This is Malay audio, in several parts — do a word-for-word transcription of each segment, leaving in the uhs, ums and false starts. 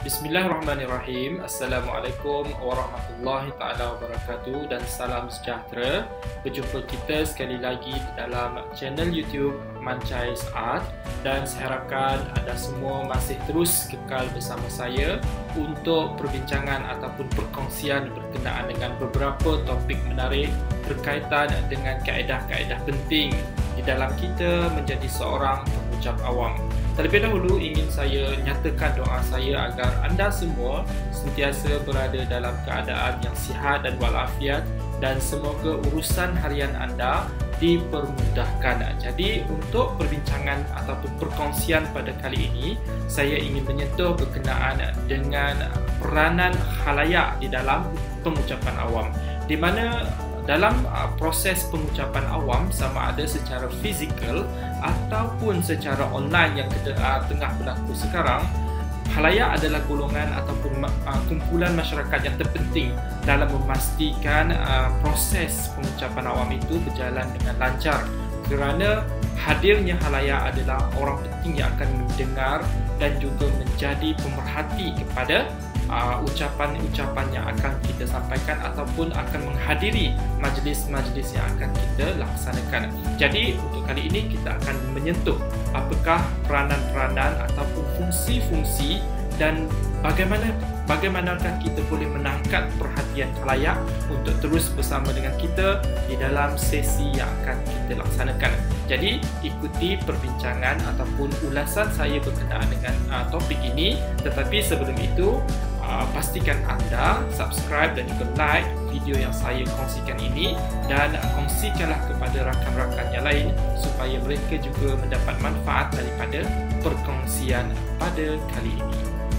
Bismillahirrahmanirrahim. Assalamualaikum warahmatullahi taala wabarakatuh dan salam sejahtera. Berjumpa kita sekali lagi di dalam channel YouTube Mancais Art, dan saya harapkan anda semua masih terus kekal bersama saya untuk perbincangan ataupun perkongsian berkenaan dengan beberapa topik menarik berkaitan dengan kaedah-kaedah penting di dalam kita menjadi seorang pengucap awam. Terlebih dahulu ingin saya nyatakan doa saya agar anda semua sentiasa berada dalam keadaan yang sihat dan walafiat, dan semoga urusan harian anda dipermudahkan. Jadi untuk perbincangan ataupun perkongsian pada kali ini, saya ingin menyentuh berkenaan dengan peranan khalayak di dalam pengucapan awam, di mana dalam uh, proses pengucapan awam, sama ada secara fizikal ataupun secara online yang kita, uh, tengah berlaku sekarang, khalayak adalah golongan ataupun uh, kumpulan masyarakat yang terpenting dalam memastikan uh, proses pengucapan awam itu berjalan dengan lancar, kerana hadirnya khalayak adalah orang penting yang akan mendengar dan juga menjadi pemerhati kepada Uh, ucapan-ucapan yang akan kita sampaikan ataupun akan menghadiri majlis-majlis yang akan kita laksanakan. Jadi untuk kali ini kita akan menyentuh apakah peranan-peranan ataupun fungsi-fungsi dan bagaimana bagaimanakah kita boleh menangkap perhatian khalayak untuk terus bersama dengan kita di dalam sesi yang akan kita laksanakan. Jadi ikuti perbincangan ataupun ulasan saya berkenaan dengan uh, topik ini. Tetapi sebelum itu, uh, pastikan anda subscribe dan juga like video yang saya kongsikan ini, dan uh, kongsikanlah kepada rakan-rakan yang lain supaya mereka juga mendapat manfaat daripada perkongsian pada kali ini.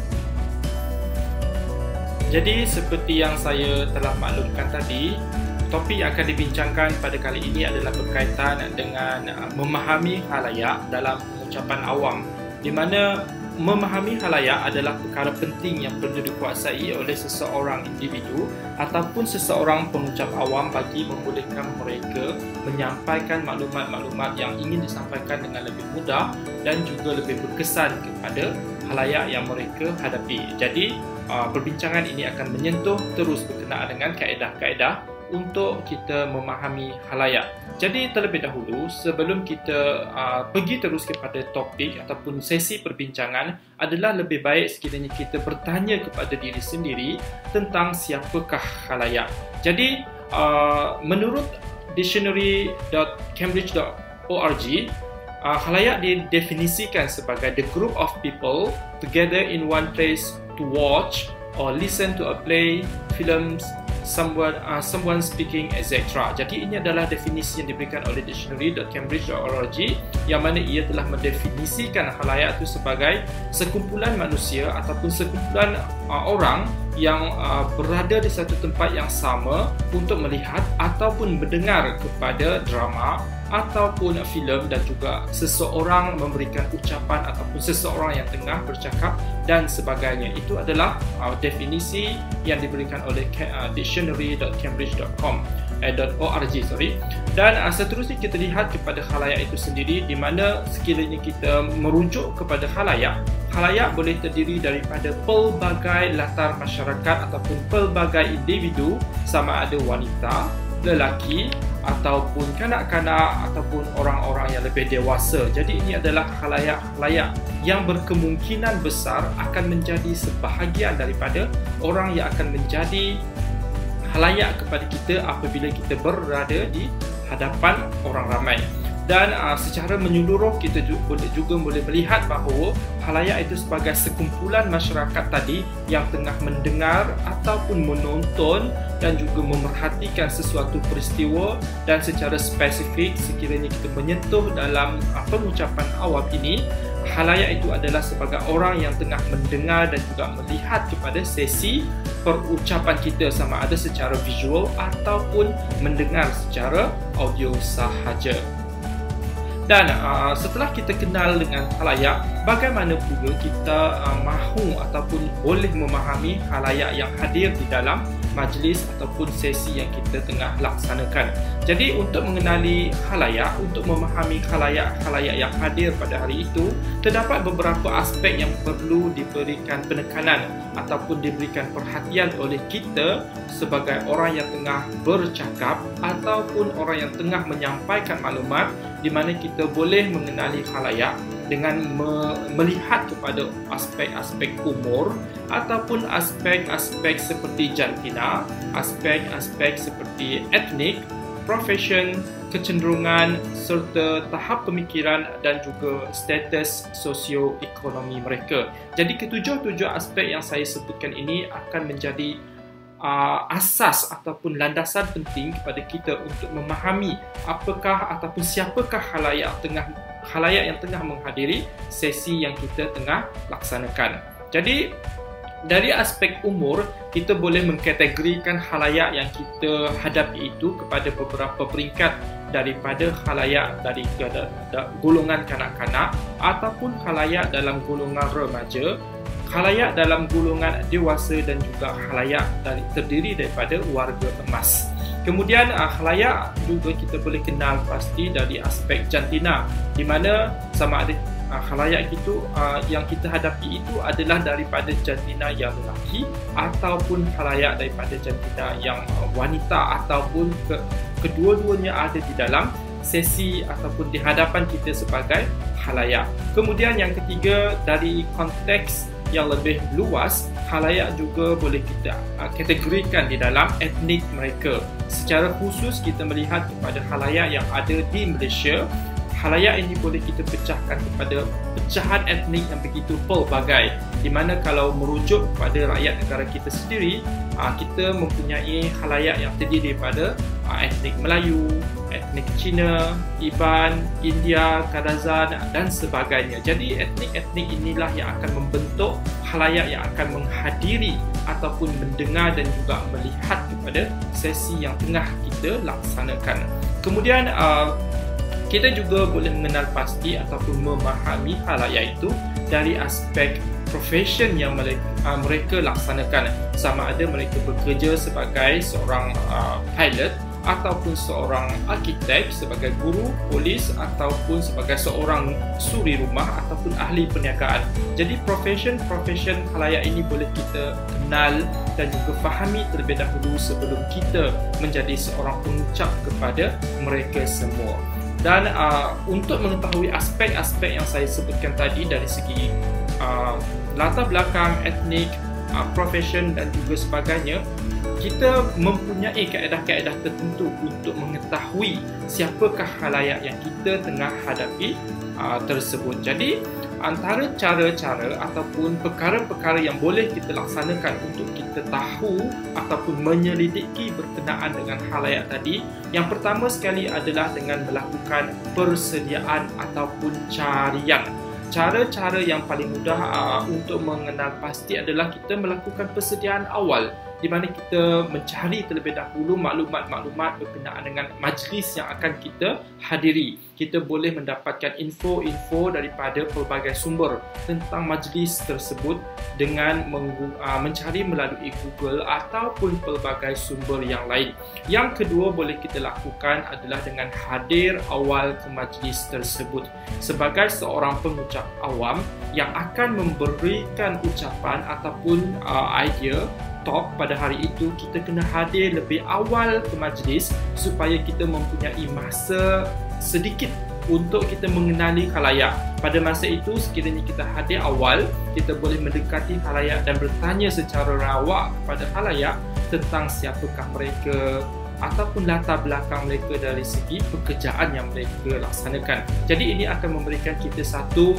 Jadi seperti yang saya telah maklumkan tadi, topik yang akan dibincangkan pada kali ini adalah berkaitan dengan memahami khalayak dalam pengucapan awam, di mana memahami khalayak adalah perkara penting yang perlu dikuasai oleh seseorang individu ataupun seseorang pengucap awam bagi membolehkan mereka menyampaikan maklumat-maklumat yang ingin disampaikan dengan lebih mudah dan juga lebih berkesan kepada khalayak yang mereka hadapi. Jadi Uh, perbincangan ini akan menyentuh terus berkenaan dengan kaedah-kaedah untuk kita memahami khalayak. Jadi terlebih dahulu, sebelum kita uh, pergi terus kepada topik ataupun sesi perbincangan, adalah lebih baik sekiranya kita bertanya kepada diri sendiri tentang siapakah khalayak. Jadi uh, menurut dictionary dot cambridge dot org, Uh, khalayak didefinisikan sebagai the group of people together in one place to watch or listen to a play, films, someone uh, someone speaking, et cetera. Jadi ini adalah definisi yang diberikan oleh dictionary dot cambridge dot org, yang mana ia telah mendefinisikan khalayak itu sebagai sekumpulan manusia ataupun sekumpulan uh, orang yang uh, berada di satu tempat yang sama untuk melihat ataupun mendengar kepada drama ataupun filem, dan juga seseorang memberikan ucapan ataupun seseorang yang tengah bercakap dan sebagainya. Itu adalah uh, definisi yang diberikan oleh uh, dictionary dot cambridge dot org, sorry. Dan uh, seterusnya kita lihat kepada khalayak itu sendiri, di mana sekiranya kita merujuk kepada khalayak, khalayak boleh terdiri daripada pelbagai latar masyarakat ataupun pelbagai individu, sama ada wanita, lelaki ataupun kanak-kanak ataupun orang-orang yang lebih dewasa. Jadi ini adalah khalayak-khalayak yang berkemungkinan besar akan menjadi sebahagian daripada orang yang akan menjadi khalayak kepada kita apabila kita berada di hadapan orang ramai. Dan uh, secara menyeluruh kita juga, juga boleh melihat bahawa khalayak itu sebagai sekumpulan masyarakat tadi yang tengah mendengar ataupun menonton dan juga memerhatikan sesuatu peristiwa, dan secara spesifik sekiranya kita menyentuh dalam uh, pengucapan awam ini, khalayak itu adalah sebagai orang yang tengah mendengar dan juga melihat kepada sesi perucapan kita, sama ada secara visual ataupun mendengar secara audio sahaja. Dan uh, setelah kita kenal dengan khalayak, bagaimana pula kita uh, mahu ataupun boleh memahami khalayak yang hadir di dalam majlis ataupun sesi yang kita tengah laksanakan. Jadi untuk mengenali khalayak, untuk memahami khalayak-khalayak yang hadir pada hari itu, terdapat beberapa aspek yang perlu diberikan penekanan ataupun diberikan perhatian oleh kita sebagai orang yang tengah bercakap ataupun orang yang tengah menyampaikan maklumat, di mana kita boleh mengenali khalayak dengan me melihat kepada aspek-aspek umur ataupun aspek-aspek seperti jantina, aspek-aspek seperti etnik, profession, kecenderungan serta tahap pemikiran dan juga status sosioekonomi mereka. Jadi ketujuh-tujuh aspek yang saya sebutkan ini akan menjadi Uh, asas ataupun landasan penting kepada kita untuk memahami apakah ataupun siapakah khalayak tengah khalayak yang tengah menghadiri sesi yang kita tengah laksanakan. Jadi dari aspek umur, kita boleh mengkategorikan khalayak yang kita hadapi itu kepada beberapa peringkat, daripada khalayak dari golongan kanak-kanak ataupun khalayak dalam golongan remaja, khalayak dalam golongan dewasa dan juga khalayak dari, terdiri daripada warga emas. Kemudian khalayak juga kita boleh kenal pasti dari aspek jantina, di mana sama ada khalayak itu yang kita hadapi itu adalah daripada jantina yang lelaki ataupun khalayak daripada jantina yang wanita, ataupun ke, kedua-duanya ada di dalam sesi ataupun di hadapan kita sebagai khalayak. Kemudian yang ketiga, dari konteks yang lebih luas, khalayak juga boleh kita uh, kategorikan di dalam etnik mereka. Secara khusus kita melihat kepada khalayak yang ada di Malaysia. Khalayak ini boleh kita pecahkan kepada pecahan etnik yang begitu pelbagai, di mana kalau merujuk kepada rakyat negara kita sendiri, uh, kita mempunyai khalayak yang terdiri daripada uh, etnik Melayu, etnik Cina, Iban, India, Kadazan dan sebagainya. Jadi etnik-etnik inilah yang akan membentuk khalayak yang akan menghadiri ataupun mendengar dan juga melihat kepada sesi yang tengah kita laksanakan. Kemudian uh, kita juga boleh mengenal pasti ataupun memahami khalayak itu dari aspek profession yang mereka, uh, mereka laksanakan. Sama ada mereka bekerja sebagai seorang uh, pilot ataupun seorang arkitek, sebagai guru, polis ataupun sebagai seorang suri rumah ataupun ahli perniagaan. Jadi profession-profession khalayak ini boleh kita kenal dan juga fahami terlebih dahulu sebelum kita menjadi seorang pengucap kepada mereka semua. Dan uh, untuk mengetahui aspek-aspek yang saya sebutkan tadi dari segi uh, latar belakang, etnik, uh, profession dan juga sebagainya, kita mempunyai kaedah-kaedah tertentu untuk mengetahui siapakah khalayak yang kita tengah hadapi uh, tersebut. Jadi antara cara-cara ataupun perkara-perkara yang boleh kita laksanakan untuk kita tahu ataupun menyelidiki berkenaan dengan khalayak tadi, yang pertama sekali adalah dengan melakukan persediaan ataupun carian. Cara-cara yang paling mudah uh, untuk mengenal pasti adalah kita melakukan persediaan awal, di mana kita mencari terlebih dahulu maklumat-maklumat berkenaan dengan majlis yang akan kita hadiri. Kita boleh mendapatkan info-info daripada pelbagai sumber tentang majlis tersebut dengan mencari melalui Google ataupun pelbagai sumber yang lain. Yang kedua boleh kita lakukan adalah dengan hadir awal ke majlis tersebut. Sebagai seorang pengucap awam yang akan memberikan ucapan ataupun uh, idea talk pada hari itu, kita kena hadir lebih awal ke majlis supaya kita mempunyai masa sedikit untuk kita mengenali khalayak. Pada masa itu, sekiranya kita hadir awal, kita boleh mendekati khalayak dan bertanya secara rawak kepada khalayak tentang siapakah mereka ataupun latar belakang mereka dari segi pekerjaan yang mereka laksanakan. Jadi ini akan memberikan kita satu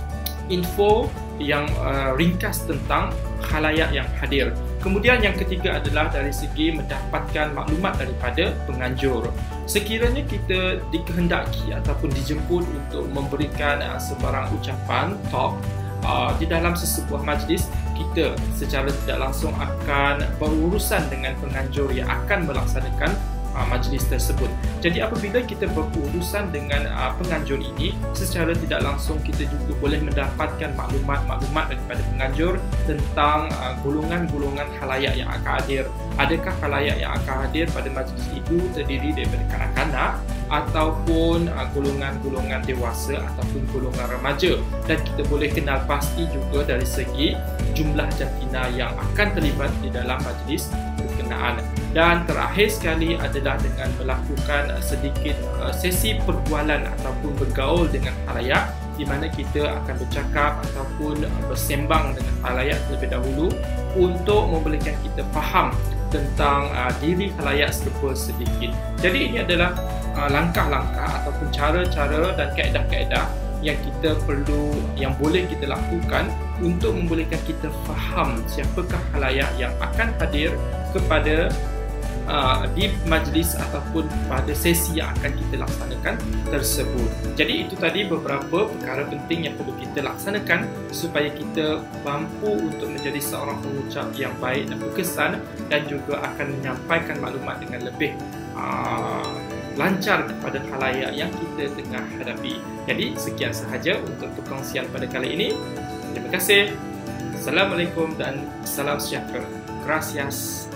info yang uh, ringkas tentang khalayak yang hadir. Kemudian yang ketiga adalah dari segi mendapatkan maklumat daripada penganjur. Sekiranya kita dikehendaki ataupun dijemput untuk memberikan uh, sebarang ucapan talk uh, di dalam sesebuah majlis, kita secara tidak langsung akan berurusan dengan penganjur yang akan melaksanakan uh, majlis tersebut. Jadi apabila kita berurusan dengan uh, penganjur ini, secara tidak langsung kita juga boleh mendapatkan maklumat-maklumat daripada penganjur tentang uh, golongan-golongan khalayak yang akan hadir. Adakah khalayak yang akan hadir pada majlis itu terdiri daripada kanak-kanak ataupun uh, golongan-golongan dewasa ataupun golongan remaja, dan kita boleh kenal pasti juga dari segi jumlah jantina yang akan terlibat di dalam majlis berkenaan. Dan terakhir sekali adalah dengan melakukan sedikit uh, sesi perbualan ataupun bergaul dengan khalayak, di mana kita akan bercakap ataupun uh, bersembang dengan khalayak terlebih dahulu untuk membolehkan kita faham tentang uh, diri khalayak serba sedikit. Jadi ini adalah uh, langkah-langkah ataupun cara-cara dan kaedah-kaedah yang kita perlu, yang boleh kita lakukan untuk membolehkan kita faham siapakah khalayak yang akan hadir kepada uh, di majlis ataupun pada sesi yang akan kita laksanakan tersebut. Jadi itu tadi beberapa perkara penting yang perlu kita laksanakan supaya kita mampu untuk menjadi seorang pengucap yang baik dan berkesan, dan juga akan menyampaikan maklumat dengan lebih uh, lancar kepada khalayak yang kita tengah hadapi. Jadi sekian sahaja untuk perkongsian pada kali ini. Terima kasih. Assalamualaikum dan salam sejahtera. Gracias.